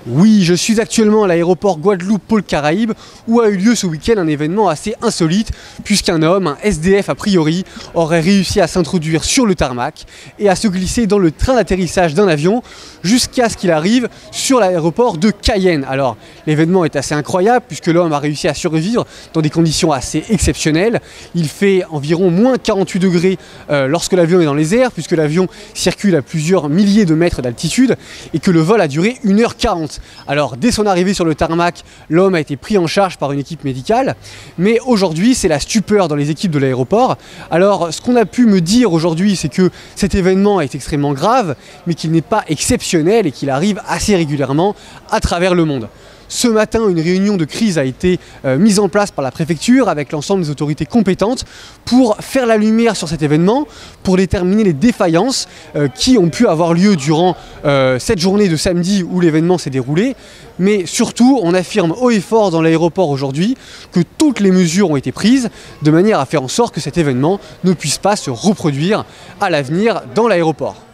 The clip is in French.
Oui, je suis actuellement à l'aéroport Guadeloupe-Pôle Caraïbes où a eu lieu ce week-end un événement assez insolite puisqu'un homme, un SDF a priori, aurait réussi à s'introduire sur le tarmac et à se glisser dans le train d'atterrissage d'un avion jusqu'à ce qu'il arrive sur l'aéroport de Cayenne. Alors l'événement est assez incroyable puisque l'homme a réussi à survivre dans des conditions assez exceptionnelles. Il fait environ moins 48 degrés lorsque l'avion est dans les airs puisque l'avion circule à plusieurs milliers de mètres d'altitude et que le vol a duré 1h40. Alors dès son arrivée sur le tarmac, l'homme a été pris en charge par une équipe médicale, mais aujourd'hui c'est la stupeur dans les équipes de l'aéroport. Alors ce qu'on a pu me dire aujourd'hui, c'est que cet événement est extrêmement grave, mais qu'il n'est pas exceptionnel et qu'il arrive assez régulièrement à travers le monde. Ce matin, une réunion de crise a été mise en place par la préfecture avec l'ensemble des autorités compétentes pour faire la lumière sur cet événement, pour déterminer les défaillances qui ont pu avoir lieu durant cette journée de samedi où l'événement s'est déroulé. Mais surtout, on affirme haut et fort dans l'aéroport aujourd'hui que toutes les mesures ont été prises de manière à faire en sorte que cet événement ne puisse pas se reproduire à l'avenir dans l'aéroport.